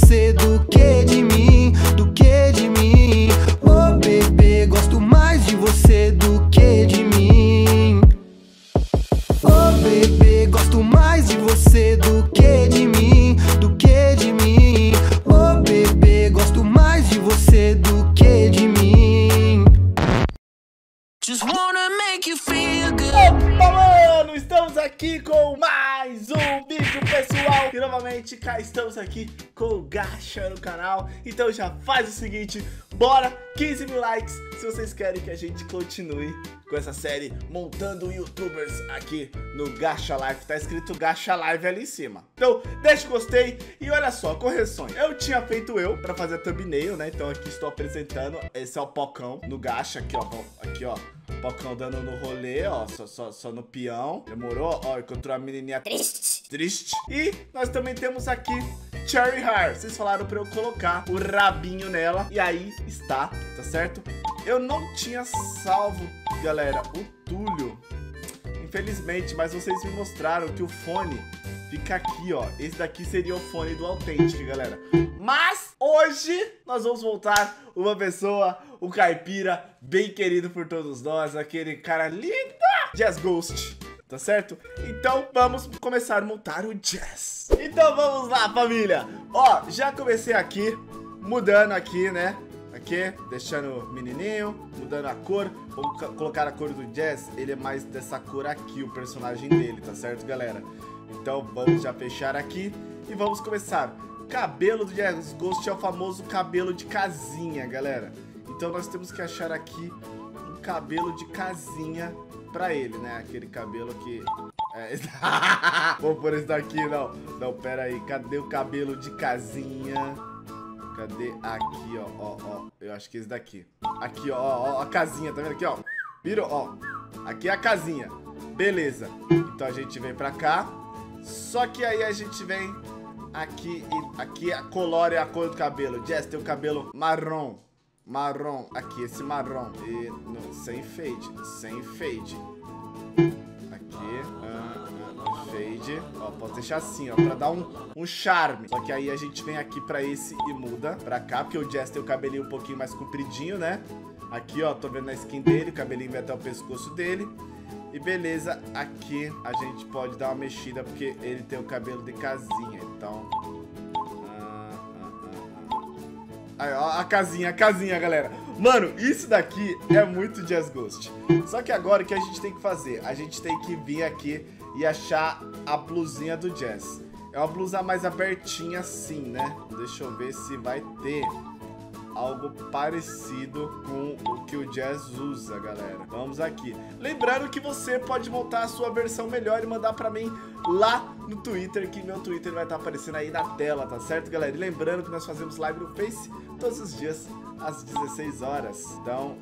você do que de mim, do que de mim. Oh bebê, gosto mais de você do que de mim. Oh bebê, gosto mais de você do que de mim, do que de mim. Oh bebê, gosto mais de você do que de mim. Just wanna make you feel good. Opa, mano, estamos aqui com mais um vídeo, pessoal. E novamente cá estamos aqui com o Gacha no canal. Então já faz o seguinte, bora, 15 mil likes se vocês querem que a gente continue com essa série montando youtubers aqui no Gacha Life. Tá escrito Gacha Live ali em cima. Então deixa o gostei e olha só, correções. Eu tinha feito pra fazer a thumbnail, né? Então aqui estou apresentando. Esse é o Pocão no Gacha, aqui ó. Aqui ó, Pocão dando no rolê, ó, só no peão. Demorou? Ó, encontrou a menininha triste. E nós também temos aqui Cherry Hair. Vocês falaram pra eu colocar o rabinho nela. E aí está, tá certo? Eu não tinha salvo, galera, o Túlio, infelizmente, mas vocês me mostraram que o fone fica aqui, ó. Esse daqui seria o fone do Authentic, galera. Mas hoje nós vamos voltar uma pessoa, o caipira, bem querido por todos nós, aquele cara lindo, Jazz Ghost, tá certo? Então vamos começar a montar o Jazz. Então vamos lá, família. Ó, já comecei aqui, mudando aqui, né? Aqui, deixando o menininho, mudando a cor. Vamos colocar a cor do Jazz. Ele é mais dessa cor aqui, o personagem dele, tá certo, galera? Então vamos já fechar aqui e vamos começar. Cabelo do Jazz Ghost é o famoso cabelo de casinha, galera. Então nós temos que achar aqui um cabelo de casinha pra ele, né? Aquele cabelo que... Vou por esse daqui, não. Não, pera aí. Cadê o cabelo de casinha? Cadê? Aqui, ó. Eu acho que esse daqui. Aqui, ó, a casinha, tá vendo aqui, ó? Virou, ó. Aqui é a casinha. Beleza. Então a gente vem pra cá. Só que aí a gente vem aqui e aqui a colore a cor do cabelo. Jazz tem o cabelo marrom. Marrom. Aqui, esse marrom. E não, sem fade. Aqui. Fade, ó, pode deixar assim, ó, pra dar um charme. Só que aí a gente vem aqui pra esse e muda pra cá, porque o Jazz tem o cabelinho um pouquinho mais compridinho, né? Aqui, ó, tô vendo a skin dele, o cabelinho vai até o pescoço dele. E beleza, aqui a gente pode dar uma mexida, porque ele tem o cabelo de casinha, então... Aí, ó, a casinha, galera. Mano, isso daqui é muito Jazz Ghost. Só que agora o que a gente tem que fazer? A gente tem que vir aqui e achar a blusinha do Jazz. É uma blusa mais abertinha assim, né? Deixa eu ver se vai ter algo parecido com o que o Jazz usa, galera. Vamos aqui. Lembrando que você pode montar a sua versão melhor e mandar pra mim lá no Twitter, que meu Twitter vai estar aparecendo aí na tela, tá certo, galera? E lembrando que nós fazemos live no Face todos os dias às 16 horas. Então,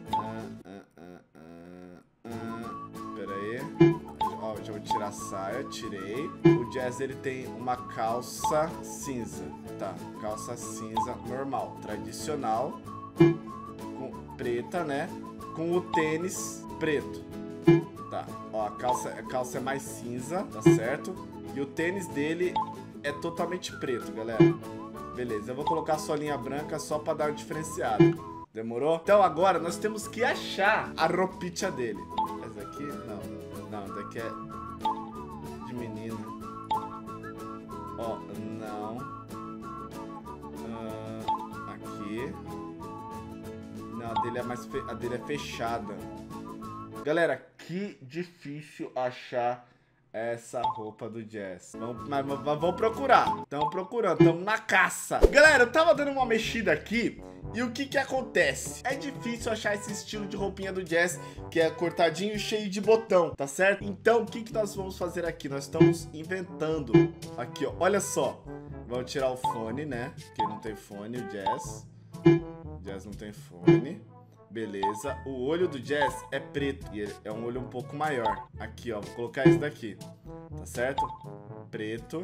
pera aí. Ó, já vou tirar a saia, tirei. O Jazz, ele tem uma calça cinza, tá? Calça cinza normal, tradicional, com preta, né? Com o tênis preto, tá? Ó, a calça é mais cinza, tá certo? E o tênis dele é totalmente preto, galera. Beleza, eu vou colocar a solinha branca só pra dar um diferenciado. Demorou? Então agora nós temos que achar a roupinha dele. Essa aqui, não, daqui é de menina. Ó, não. Aqui. Não, a dele é fechada. Galera, que difícil achar essa roupa do Jazz. Vamos procurar. Estamos procurando, estamos na caça. Galera, eu tava dando uma mexida aqui. E o que acontece? É difícil achar esse estilo de roupinha do Jazz, que é cortadinho e cheio de botão, tá certo? Então, o que nós vamos fazer aqui? Nós estamos inventando. Aqui, ó, olha só. Vamos tirar o fone, né? Porque não tem fone, o Jazz. O Jazz não tem fone. Beleza, o olho do Jazz é preto e ele é um olho um pouco maior. Aqui, ó, vou colocar esse daqui, tá certo? Preto.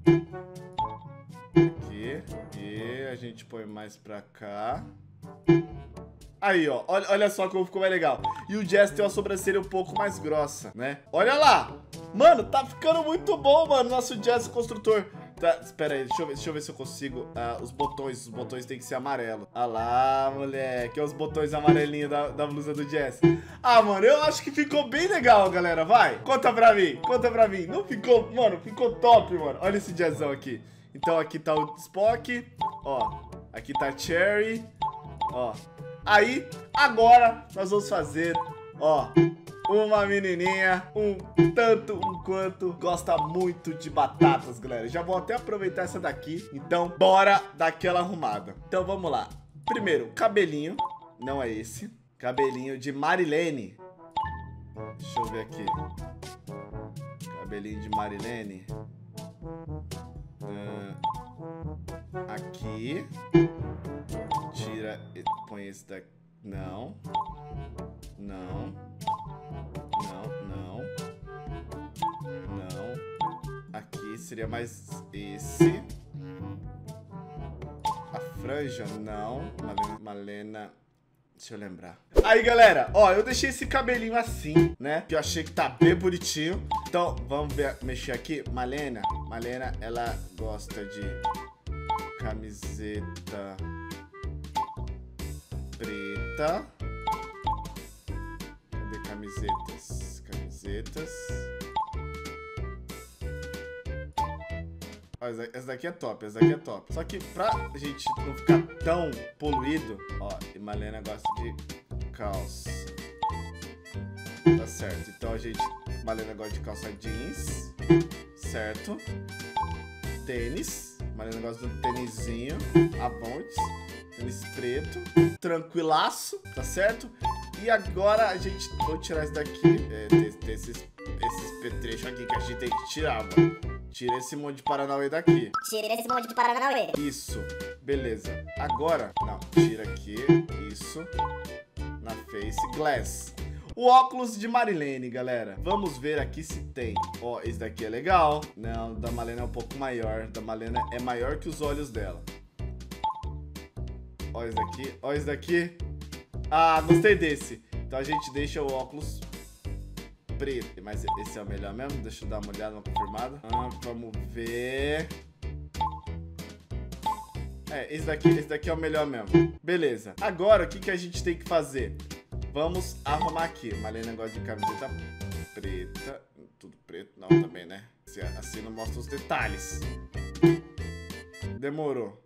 Aqui. E a gente põe mais pra cá. Aí, ó, olha só como ficou mais legal. E o Jazz tem uma sobrancelha um pouco mais grossa, né? Olha lá! Mano, tá ficando muito bom, mano, nosso Jazz construtor. Tá, espera aí, deixa eu ver se eu consigo. Os botões tem que ser amarelo. Ah lá, moleque. Olha os botões amarelinhos da blusa do Jazz. Ah, mano, eu acho que ficou bem legal, galera. Vai, conta pra mim. Não ficou, mano, ficou top, mano. Olha esse Jazzão aqui. Então aqui tá o Spock, ó. Aqui tá a Cherry, ó. Aí, agora nós vamos fazer, ó, uma menininha um tanto quanto gosta muito de batatas, galera. Já vou até aproveitar essa daqui. Então, bora dar aquela arrumada. Então, vamos lá. Primeiro, cabelinho. Não é esse. Cabelinho de Marilene. Deixa eu ver aqui. Cabelinho de Marilene. Aqui. Tira, põe esse daqui. Não. Aqui seria mais esse. A franja, não. Malena. Deixa eu lembrar. Aí, galera, ó, eu deixei esse cabelinho assim, né? Que eu achei que tá bem bonitinho. Então, vamos ver, mexer aqui. Malena, ela gosta de camiseta preta. Cadê camisetas? Ó, essa daqui é top, Só que pra gente não ficar tão poluído, ó, e Malena gosta de calça. Tá certo, então Malena gosta de calça jeans, certo? Tênis, Malena gosta de um tênisinho, Avontes, tênis preto, tranquilaço, tá certo? E agora vou tirar esse daqui, tem esses petrechos aqui que a gente tem que tirar, mano. Tira esse monte de Paranauê daqui. Isso, beleza. Agora, não, tira aqui, isso, na face, glass. O óculos de Marilene, galera. Vamos ver aqui se tem. Ó, esse daqui é legal. Não, o da Malena é um pouco maior. O da Malena é maior que os olhos dela. Ó esse daqui. Ah, gostei desse. Então a gente deixa o óculos preto. Mas esse é o melhor mesmo? Deixa eu dar uma olhada, uma confirmada. Vamos ver. Esse daqui é o melhor mesmo. Beleza. Agora, o que a gente tem que fazer? Vamos arrumar aqui. Malena gosta de camiseta preta. Tudo preto? Não, também, né? Assim não mostra os detalhes. Demorou.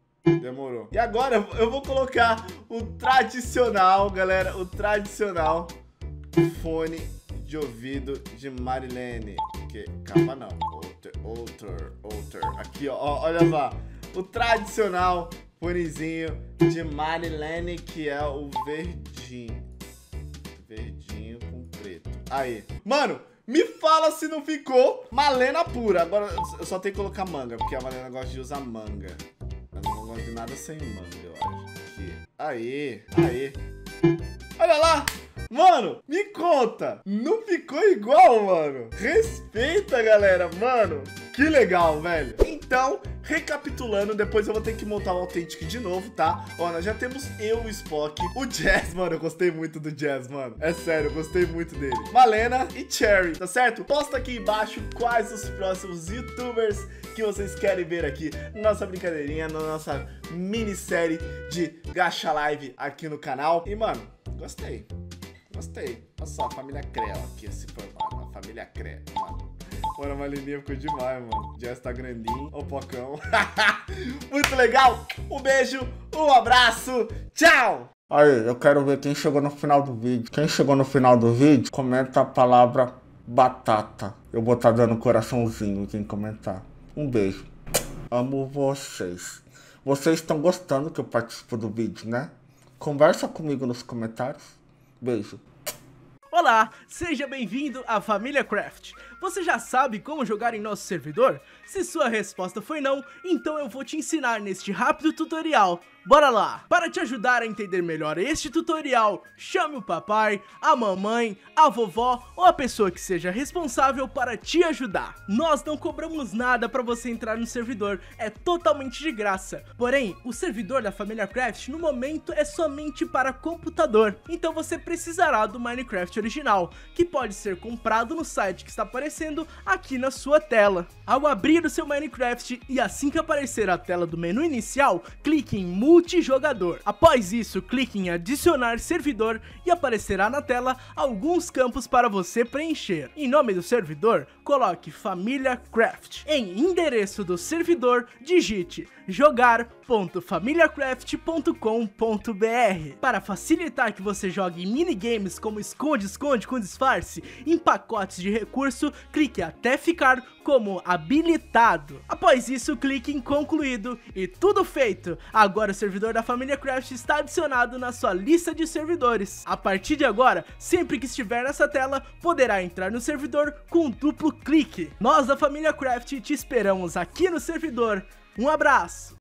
E agora eu vou colocar o tradicional, galera. O tradicional fone de ouvido de Marilene. Capa não. Outer. Aqui, ó. Olha lá. O tradicional fonezinho de Marilene, que é o verdinho. Verdinho com preto. Aí. Mano, me fala se não ficou Malena pura. Agora eu só tenho que colocar manga, porque a Malena gosta de usar manga. Eu não gosto de nada sem manga, eu acho. Aqui. Aí. Olha lá. Mano, me conta. Não ficou igual, mano. Respeita, galera. Mano, que legal, velho. Então, recapitulando, depois eu vou ter que montar o Authentic de novo, tá? Ó, nós já temos eu, o Spock, o Jazz, mano. Eu gostei muito do Jazz, mano. É sério, eu gostei muito dele. Malena e Cherry, tá certo? Posta aqui embaixo quais os próximos YouTubers que vocês querem ver aqui na nossa brincadeirinha, na nossa minissérie de Gacha Live aqui no canal. E, mano, gostei. Olha só, a família Creu aqui se formando. A família Creu, mano. Mano, a Maleninha ficou demais, mano. Jazz tá grandinho. Ó o Pocão. Muito legal. Um beijo, um abraço. Tchau. Aí, eu quero ver quem chegou no final do vídeo. Quem chegou no final do vídeo, comenta a palavra batata. Eu vou estar dando coraçãozinho quem comentar. Um beijo. Amo vocês. Vocês estão gostando que eu participo do vídeo, né? Conversa comigo nos comentários. Beijo. Olá, seja bem-vindo à Família Craft. Você já sabe como jogar em nosso servidor? Se sua resposta foi não, então eu vou te ensinar neste rápido tutorial. Bora lá! Para te ajudar a entender melhor este tutorial, chame o papai, a mamãe, a vovó ou a pessoa que seja responsável para te ajudar. Nós não cobramos nada para você entrar no servidor, é totalmente de graça. Porém, o servidor da Família Craft no momento é somente para computador. Então você precisará do Minecraft original, que pode ser comprado no site que está aparecendo aparecendo aqui na sua tela. Ao abrir o seu Minecraft e assim que aparecer a tela do menu inicial, clique em multijogador. Após isso, clique em adicionar servidor e aparecerá na tela alguns campos para você preencher. Em nome do servidor, coloque Família Craft. Em endereço do servidor, digite jogar.familiacraft.com.br. Para facilitar que você jogue minigames como esconde-esconde com disfarce em pacotes de recurso, clique até ficar como habilitado. Após isso, clique em concluído e tudo feito. Agora o servidor da Família Craft está adicionado na sua lista de servidores. A partir de agora, sempre que estiver nessa tela, poderá entrar no servidor com um duplo clique. Nós da Família Craft te esperamos aqui no servidor. Um abraço!